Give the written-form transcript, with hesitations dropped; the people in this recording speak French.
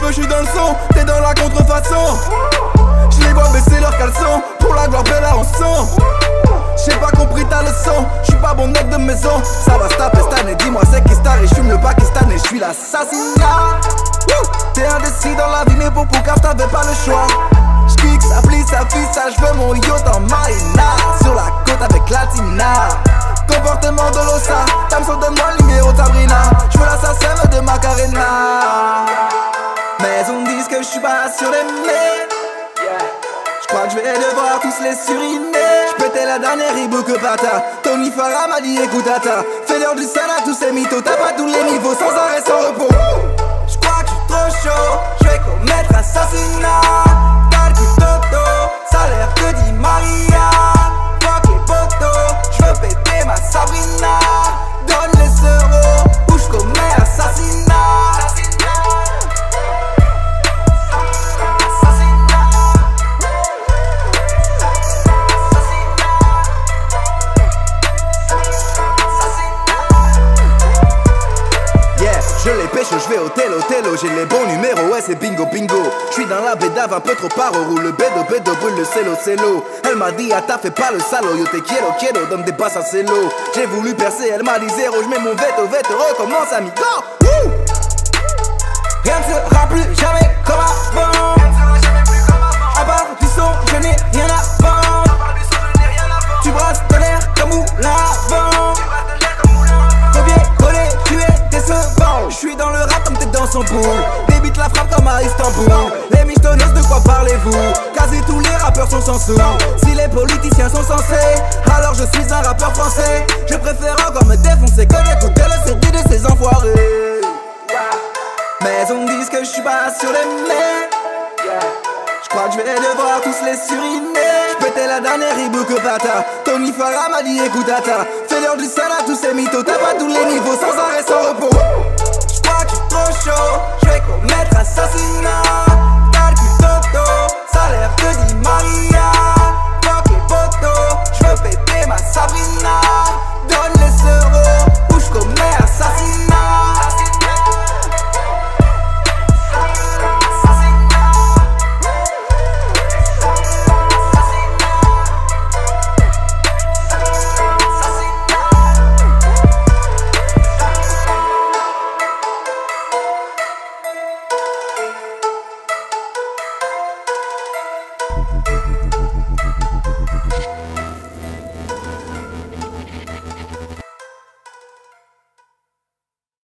peu, je suis dans le son, t'es dans la contrefaçon. Je les vois baisser leurs caleçons, pour la gloire belle à rançon. J'ai pas compris ta leçon, j'suis pas bon mec de maison. Ça va se taper cette année, dis-moi c'est qui star et j'fume le Pakistan et j'suis l'assassinat. T'es indécis dans la vie mais pour car t'avais pas le choix. J'kick, ça plisse, ça fisse, ça j'veux mon yacht en marina. Sur la côte avec Latina. Comportement de l'ossa, Tamson donne-moi le numéro Sabrina. J'veux l'assassin de Macarena. Mais on dit que j'suis pas sur les mers. J'crois que j'vais devoir tous les suriner. J'pétais la dernière Reebok que Pata. Tony Farah m'a dit écoute Tata. Fais l'heure du sel à tous ces mythos. T'as pas tous les niveaux sans arrêt, sans repos. J'crois que j'suis trop chaud. J'vais commettre assassinat. T'as le cul toto, ça a l'air que dit Maria. Fuck les potos, j'veux péter ma Sabrina. Donne les euros ou j'commets assassinat. Je les pêche, je vais au télo, j'ai les bons numéros, ouais c'est bingo bingo. J'suis dans la bédave un peu trop paro, roule le bédo, brûle le cello. Elle m'a dit, ah t'as fait pas le salaud, yo te quiero, donne des passes à cello. J'ai voulu percer, elle m'a dit zéro, j'mets mon veto, recommence amigo. Rien ne sera plus jamais comme avant. À part du son, je n'ai rien à vendre. Tu brasses de l'air comme moulin à vent. Copier-coller, tu es décevant. J'suis dans le rap comme t'es dans son boule. Débite la frappe comme à Istanbul. Les michetonneuses, de quoi parlez-vous? Quasi tous les rappeurs sont sans sous. Si les politiciens sont censés, alors je suis un rappeur français. Je préfère encore me défoncer que d'écouter le CD de ces enfoirés. Mais on me dit que j'suis pas sur les mers. J'crois que je vais devoir tous les suriner. J'pétais la dernière Reebok que Pata. Tony Farah m'a dit écoute Tata. Fais l'heure du sel à tous ces mythos. T'as pas tous les niveaux sans arrêt, sans repos. J'crois que j'suis trop chaud.